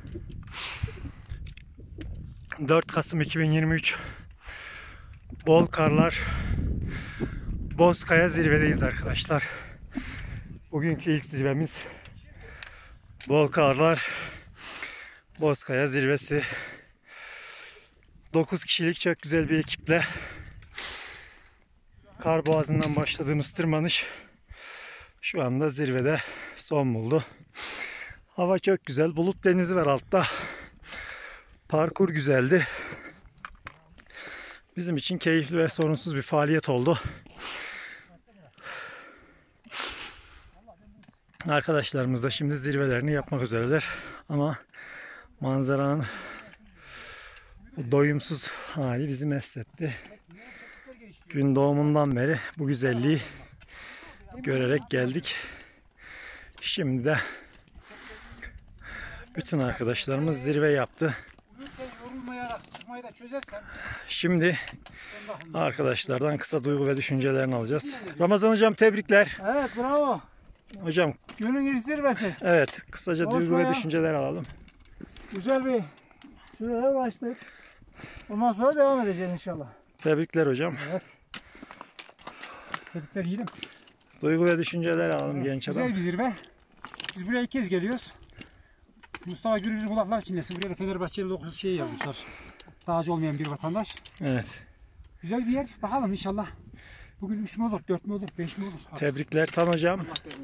...4 Kasım 2023... ...bol karlar... ...Bozkaya zirvedeyiz arkadaşlar. Bugünkü ilk zirvemiz... ...bol karlar... ...Bozkaya zirvesi... ...9 kişilik çok güzel bir ekiple... ...Kar Boğazı'ndan başladığımız tırmanış... ...şu anda zirvede son buldu. Hava çok güzel. Bulut denizi var altta. Parkur güzeldi. Bizim için keyifli ve sorunsuz bir faaliyet oldu. Arkadaşlarımız da şimdi zirvelerini yapmak üzereler. Ama manzaranın doyumsuz hali bizi mest etti. Gün doğumundan beri bu güzelliği görerek geldik. Şimdi de bütün arkadaşlarımız zirve yaptı. Şimdi arkadaşlardan kısa duygu ve düşüncelerini alacağız. Ramazan hocam tebrikler. Evet, bravo. Hocam Günün ilk zirvesi. evet, kısaca duygu ve düşünceler alalım. Güzel bir süreye ulaştık. Ondan sonra devam edeceğiz inşallah. Tebrikler hocam. Evet. Tebrikler yiğidim. Duygu ve düşünceler alalım, Evet, genç adam. güzel bir zirve. Biz buraya ilk kez geliyoruz. Mustafa Gürüz'ün kulaklar çinlesin. Buraya da Fenerbahçeli 9 şey yazmışlar. Dağcı olmayan bir vatandaş. Evet. Güzel bir yer. Bakalım inşallah. Bugün 3 mü olur, 4 mü olur, 5 mi olur? Tebrikler Tan hocam.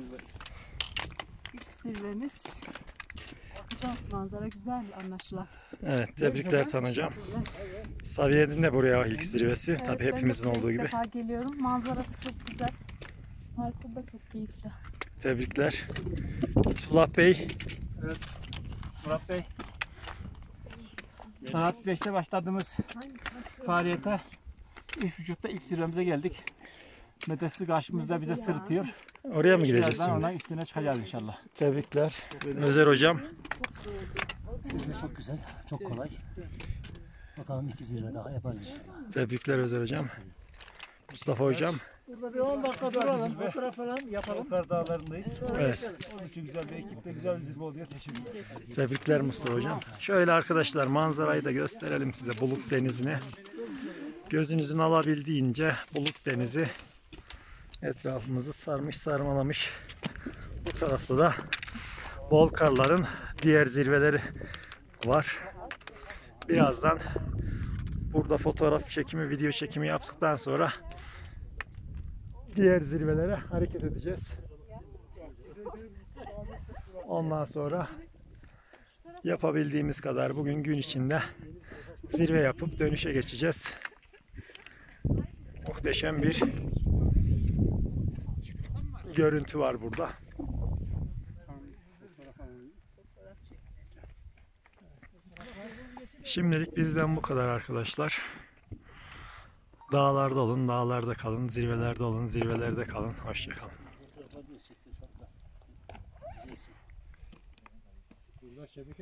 İlk zirvemiz. Bakacağız, manzara güzel anlaşılan. Evet, tebrikler Tan hocam. Sabiye'nin de buraya ilk zirvesi. Evet, Tabii hepimizin ben de olduğu ilk gibi. defa geliyorum. Manzarası çok güzel. Parkur da çok keyifli. Tebrikler. Sulat Bey. Evet. Murat Bey. Saat 5'te başladığımız faaliyete 3.30'da ilk zirvemize geldik. Medresi karşımızda bize sırıtıyor. Oraya mı gideceğiz Birazdan şimdi? ona üstüne çıkacağız inşallah. Tebrikler. Özer hocam. Siz de çok güzel, çok kolay. Bakalım 2 zirve daha yaparız inşallah. Tebrikler Özer hocam. Mustafa hocam. Burada bir 10 dakika duralım, fotoğraf falan yapalım. Kar dağlarındayız. Evet. Onun için güzel bir ekiple güzel bir zirve oluyor. Teşekkür ederim. Tebrikler Mustafa hocam. Şöyle arkadaşlar manzarayı da gösterelim size, Bulut Denizi'ni. Gözünüzün alabildiğince Bulut Denizi etrafımızı sarmış sarmalamış. Bu tarafta da bol karların diğer zirveleri var. Birazdan burada fotoğraf çekimi, video çekimi yaptıktan sonra diğer zirvelere hareket edeceğiz. Ondan sonra yapabildiğimiz kadar bugün gün içinde zirve yapıp dönüşe geçeceğiz. Muhteşem bir görüntü var burada. Şimdilik bizden bu kadar arkadaşlar. Dağlarda olun, dağlarda kalın, zirvelerde olun, zirvelerde kalın. Hoşça kalın.